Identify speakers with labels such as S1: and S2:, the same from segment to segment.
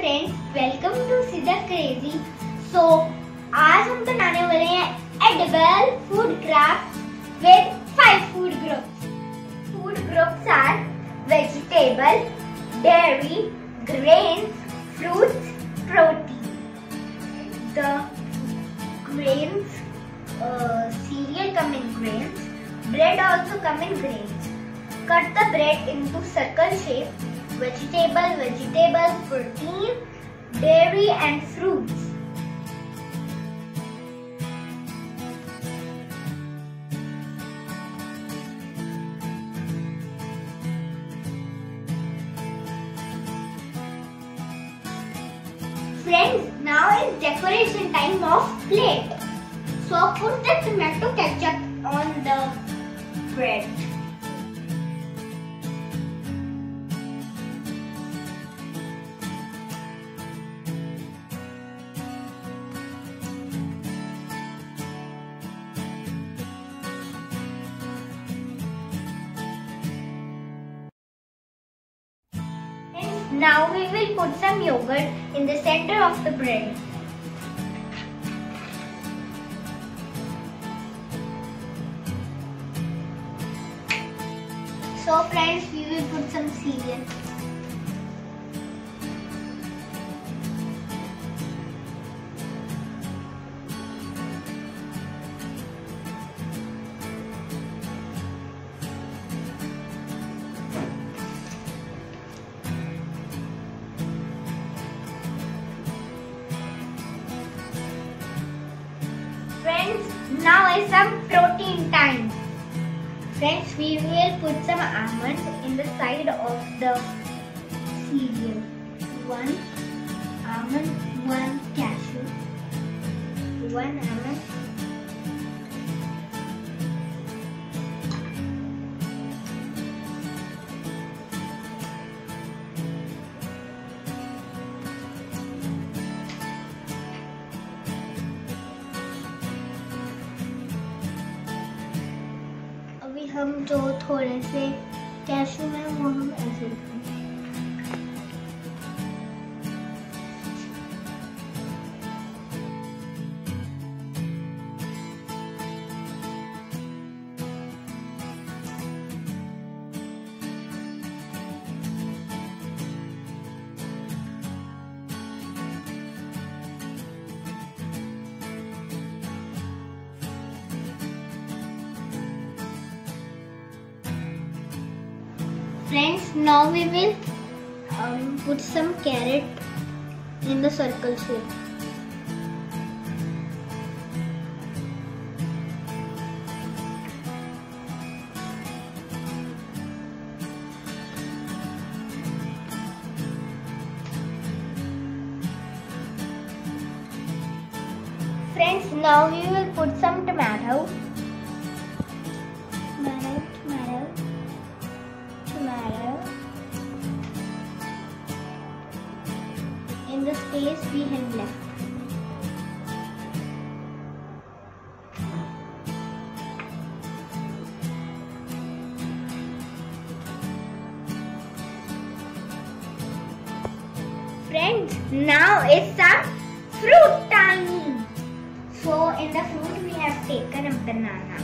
S1: Friends, welcome to सीधा crazy. So आज हम बनाने वाले हैं edible food craft with 5 food groups. Food groups are vegetable, dairy, grains, fruits, protein. The grains, cereal come in grains, bread also come in grains. Cut the bread into circle shape. Vegetable, protein, dairy and fruits. Friends, now is decoration time of plate. So put the tomato ketchup on the bread. Now we will put some yogurt in the center of the bread. So friends, we will put some cereal. Friends, now is some protein time. Friends, we will put some almonds in the side of the cereal. 1 almond, 1 cashew, 1 almond. हम जो थोड़े से cashew है वो हम ऐसे रखेंगे। Friends, now we will put some carrot in the circle shape. Friends, now we will put some tomato. In the space we have left. Friends, now is some fruit time. So in the fruit we have taken a banana.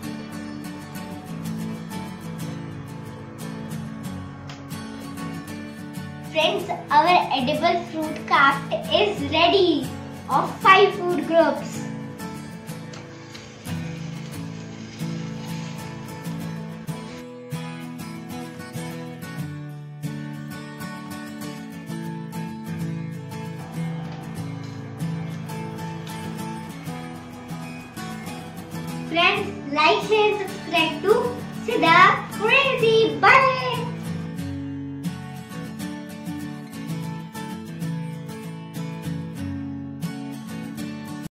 S1: Friends, our edible fruit craft is ready of 5 food groups. Friends, like, share, subscribe to Sidha Crazy. Bye.